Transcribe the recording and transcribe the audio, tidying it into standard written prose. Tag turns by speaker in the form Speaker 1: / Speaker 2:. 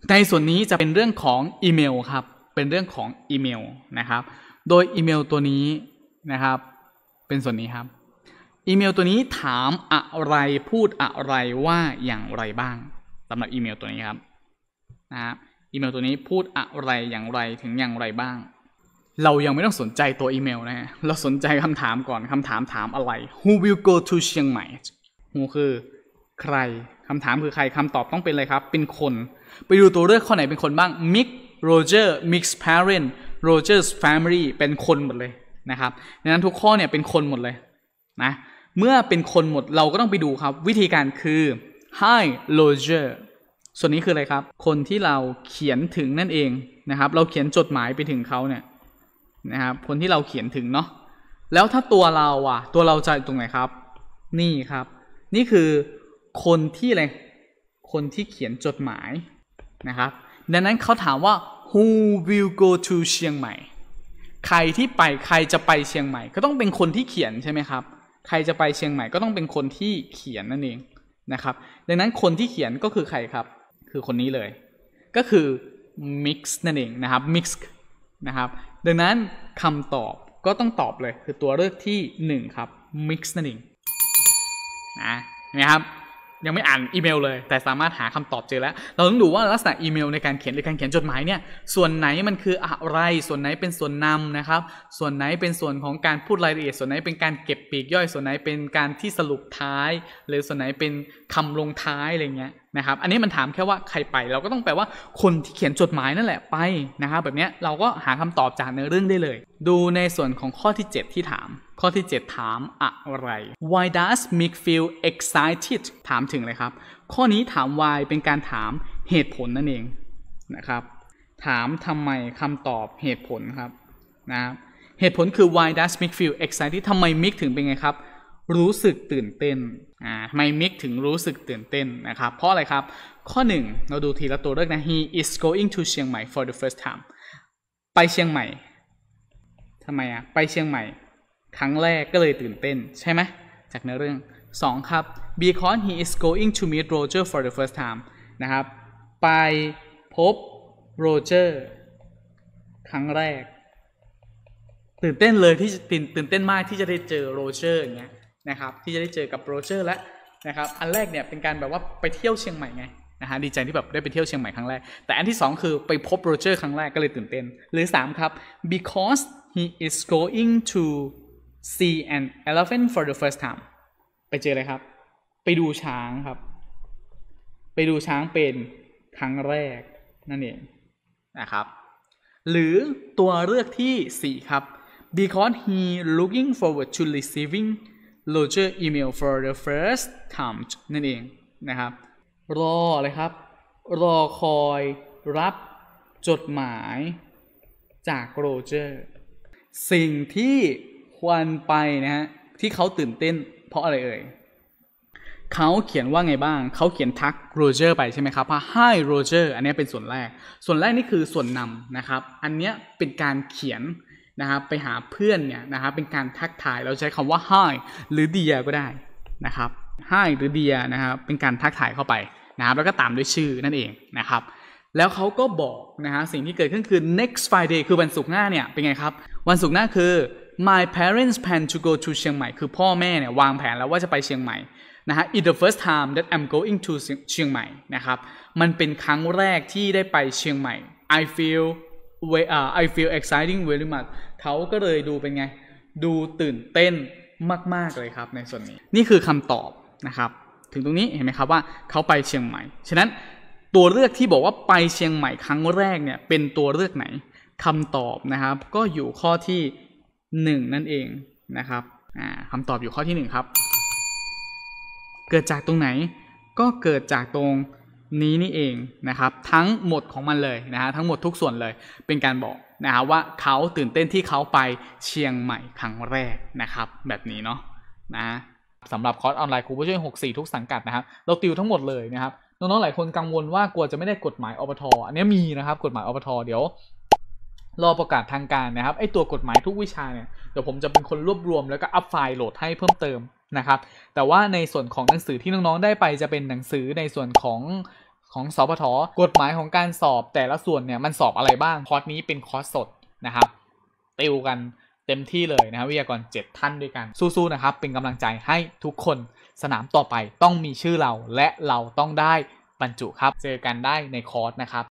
Speaker 1: ในส่วนนี้จะเป็นเรื่องของอีเมลครับเป็นเรื่องของอีเมลนะครับโดยอีเมลตัวนี้นะครับเป็นส่วนนี้ครับอีเมลตัวนี้ถามอะไรพูดอะไรว่าอย่างไรบ้างสำหรับอีเมลตัวนี้ครับนะครับอีเมลตัวนี้พูดอะไรอย่างไรถึงอย่างไรบ้างเรายังไม่ต้องสนใจตัวอีเมลนะฮะเราสนใจคำถามก่อนคำถามถามอะไร Who will go to เชียงใหม่ Who คือใครคำถามคือใครคำตอบต้องเป็นอะไรครับเป็นคนไปดูตัวเลือกข้อไหนเป็นคนบ้าง Mick Roger Mick's parent Roger's family เป็นคนหมดเลยนะครับดังนั้นทุกข้อเนี่ยเป็นคนหมดเลยนะเมื่อเป็นคนหมดเราก็ต้องไปดูครับวิธีการคือ Hi Roger ส่วนนี้คืออะไรครับคนที่เราเขียนถึงนั่นเองนะครับเราเขียนจดหมายไปถึงเขาเนี่ยนะครับคนที่เราเขียนถึงเนาะแล้วถ้าตัวเราตัวเราจะตรงไหนครับนี่ครับนี่คือคนที่อะไรคนที่เขียนจดหมายนะครับดังนั้นเขาถามว่า Who will go to เชียงใหม่ใครที่ไปใครจะไปเชียงใหม่ก็ต้องเป็นคนที่เขียนใช่ไหมครับใครจะไปเชียงใหม่ก็ต้องเป็นคนที่เขียนนั่นเองนะครับดังนั้นคนที่เขียนก็คือใครครับคือคนนี้เลยก็คือ Mix นั่นเองนะครับ Mix นะครับดังนั้นคำตอบก็ต้องตอบเลยคือตัวเลือกที่1ครับ Mix นั่นเองนะครับยังไม่อ่านอีเมลเลยแต่สามารถหาคำตอบเจอแล้วเราต้องดูว่าลักษณะอีเมลในการเขียนหรือการเขียนจดหมายเนี่ยส่วนไหนมันคืออะไรส่วนไหนเป็นส่วนนำนะครับส่วนไหนเป็นส่วนของการพูดรายละเอียดส่วนไหนเป็นการเก็บปลีกย่อยส่วนไหนเป็นการที่สรุปท้ายหรือส่วนไหนเป็นคำลงท้ายอะไรเงี้ยนะครับอันนี้มันถามแค่ว่าใครไปเราก็ต้องแปลว่าคนที่เขียนจดหมายนั่นแหละไปนะครับแบบนี้เราก็หาคำตอบจากในเรื่องได้เลยดูในส่วนของข้อที่7ที่ถามข้อที่7ถามอะไร Why does Mick feel excited ถามถึงเลยครับข้อนี้ถาม why เป็นการถามเหตุผลนั่นเองนะครับถามทำไมคำตอบเหตุผลครับนะครับเหตุผลคือ Why does Mick feel excited ทำไม Mick ถึงเป็นไงครับรู้สึกตื่นเต้นทำไม Mick ถึงรู้สึกตื่นเต้นนะครับเพราะอะไรครับข้อ1เราดูทีละตัวเลือกนะ He is going to เชียงใหม่ for the first time ไปเชียงใหม่ทำไมไปเชียงใหม่ครั้งแรกก็เลยตื่นเต้นใช่ไหมจากเนื้อเรื่อง2ครับ because he is going to meet Roger for the first time นะครับไปพบโรเจอร์ครั้งแรกตื่นเต้นเลยที่ตื่นเต้นมากที่จะได้เจอโรเจอร์อย่างเงี้ยนะครับที่จะได้เจอกับโรเจอร์และนะครับอันแรกเนี่ยเป็นการแบบว่าไปเที่ยวเชียงใหม่ไงนะฮะดีใจที่แบบได้ไปเที่ยวเชียงใหม่ครั้งแรกแต่อันที่2คือไปพบโรเจอร์ครั้งแรกก็เลยตื่นเต้นหรือ3ครับ because he is going to see an elephant for the first time ไปเจออะไรครับไปดูช้างครับไปดูช้างเป็นครั้งแรกนั่นเองนะครับหรือตัวเลือกที่4ครับ because he looking forward to receiving Roger email for the first time นั่นเองนะครับรอเลยครับรอคอยรับจดหมายจากโรเจอร์สิ่งที่ควรไปนะฮะที่เขาตื่นเต้นเพราะอะไรเอ่ยเขาเขียนว่าไงบ้างเขาเขียนทักโรเจอร์ไปใช่ไหมครับว่า Hi Roger อันนี้เป็นส่วนแรกนี่คือส่วนนำนะครับอันนี้เป็นการเขียนนะครับไปหาเพื่อนเนี่ยนะครับเป็นการทักทายเราใช้คำว่า Hi หรือ Dear ก็ได้นะครับ Hi หรือ Dear นะครับเป็นการทักทายเข้าไปนะครับแล้วก็ตามด้วยชื่อนั่นเองนะครับแล้วเขาก็บอกนะฮะสิ่งที่เกิดขึ้นคือ next Friday คือวันศุกร์หน้าเนี่ยเป็นไงครับวันศุกร์หน้าคือ my parents plan to go to เชียงใหม่คือพ่อแม่เนี่ยวางแผนแล้วว่าจะไปเชียงใหม่นะฮะ it's the first time that I'm going to เชียงใหม่นะครับมันเป็นครั้งแรกที่ได้ไปเชียงใหม่ I feel exciting very much เขาก็เลยดูเป็นไงดูตื่นเต้นมากๆเลยครับในส่วนนี้นี่คือคำตอบนะครับถึงตรงนี้เห็นไหมครับว่าเขาไปเชียงใหม่ฉะนั้นตัวเลือกที่บอกว่าไปเชียงใหม่ครั้งแรกเนี่ยเป็นตัวเลือกไหนคำตอบนะครับก็อยู่ข้อที่1นั่นเองนะครับคำตอบอยู่ข้อที่1ครับเกิดจากตรงไหนก็เกิดจากตรงนี้นี่เองนะครับทั้งหมดของมันเลยนะฮะทั้งหมดทุกส่วนเลยเป็นการบอกนะครับว่าเขาตื่นเต้นที่เขาไปเชียงใหม่ครั้งแรกนะครับแบบนี้เนาะนะสำหรับคอร์สออนไลน์ครูผู้ช่วย64ทุกสังกัดนะครับเราติวทั้งหมดเลยนะครับน้องๆหลายคนกังวลว่ากลัวจะไม่ได้กฎหมายอบท.อันนี้มีนะครับกฎหมายอบท.เดี๋ยวรอประกาศทางการนะครับไอตัวกฎหมายทุกวิชาเนี่ยเดี๋ยวผมจะเป็นคนรวบรวมแล้วก็อัพไฟล์โหลดให้เพิ่มเติมนะครับแต่ว่าในส่วนของหนังสือที่น้องๆได้ไปจะเป็นหนังสือในส่วนของของสปท.กฎหมายของการสอบแต่ละส่วนเนี่ยมันสอบอะไรบ้างคอร์สนี้เป็นคอร์สสดนะครับติวกันเต็มที่เลยนะครับวิทยากร7 ท่านด้วยกันสู้ๆนะครับเป็นกำลังใจให้ทุกคนสนามต่อไปต้องมีชื่อเราและเราต้องได้บรรจุครับเจอกันได้ในคอร์สนะครับ